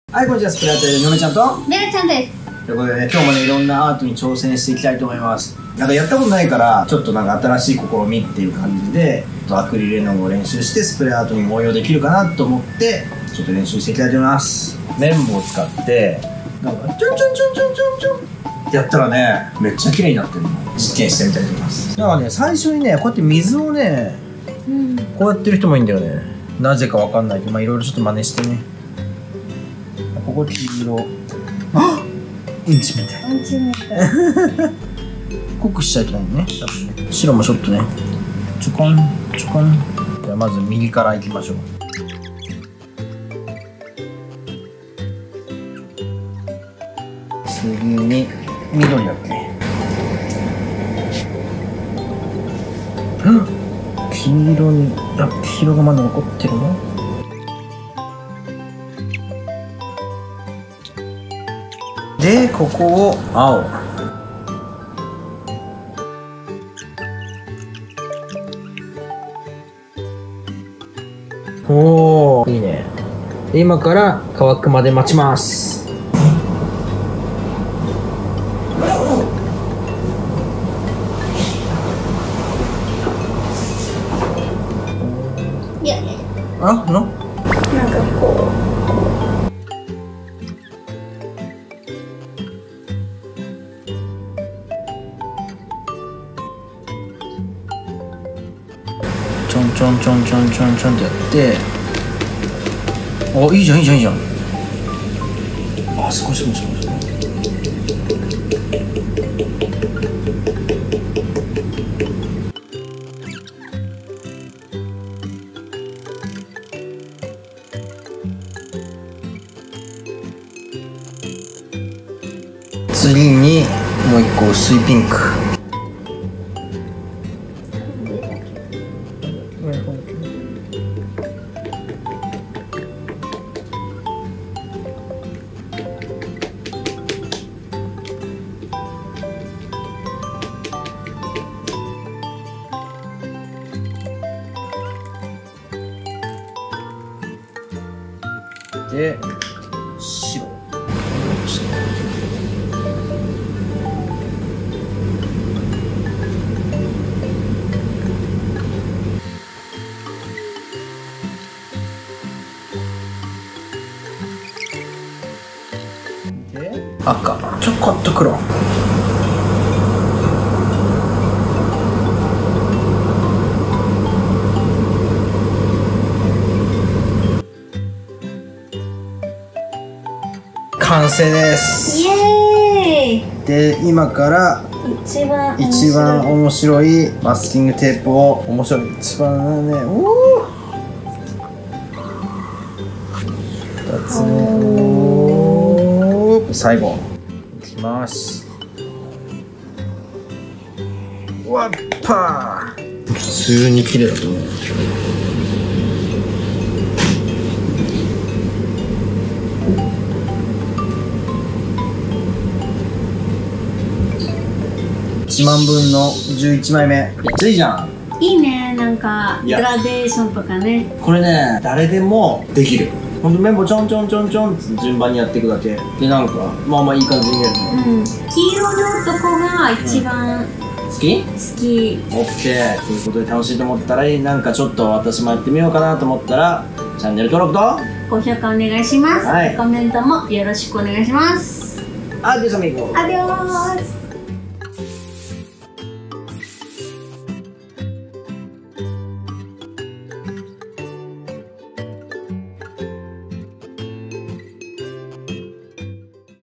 はい、こんにちは。スプレーアートの嫁ちゃんとめるちゃんです。 ということでね、今日もね、いろんなアートに挑戦していきたいと思います。なんかやったことないから、ちょっとなんか新しい試みっていう感じで、アクリル絵の具を練習して、スプレーアートに応用できるかなと思って、ちょっと練習していきたいと思います。綿棒を使って、なんか、ちょんちょんちょんちょんちょんちょんってやったらね、めっちゃ綺麗になってるの。実験してみたいと思います。だからね、最初にね、こうやって水をね、こうやってる人もいいんだよね。なぜかわかんないけど、まあいろいろちょっと真似してね。ここ黄色。あっ、うんちみたい。 うんちみたい。 濃くしちゃいけないね。多分ね。白もちょっとね。ちょこんちょこん。じゃあまず右からいきましょう。次に緑だっけ。黄色に、黄色がまだ残ってるの。で、ここを青。おー、いいね。で、今から乾くまで待ちます。 いや、 なんかこちょんちょんちょんちょんちょんちょんってやって、お、いいじゃんいいじゃんいいじゃん。あ、少し少し少し。次にもう一個薄いピンク。で、白。で、赤。ちょこっと黒。完成です。 イエーイ。 で、今から一番面白いマスキングテープを一番ね、おお、2つ目、おー、最後いきます。わっぱー、普通に綺麗だと思う。1万分の11枚目。めっちゃいいじゃん。 いいね、なんかグラデーションとかね。 これね、誰でもできる。ほんと綿棒ちょんちょんちょんちょんって順番にやっていくだけで、なんかまあまあいい感じに見えるね。 黄色のとこが一番好き？ 好き。 オッケー。ということで楽しいと思ったら、なんかちょっと私もやってみようかなと思ったら、チャンネル登録と高評価お願いします。 はい、 コメントもよろしくお願いします。 アディオスアミゴ。 アディオース。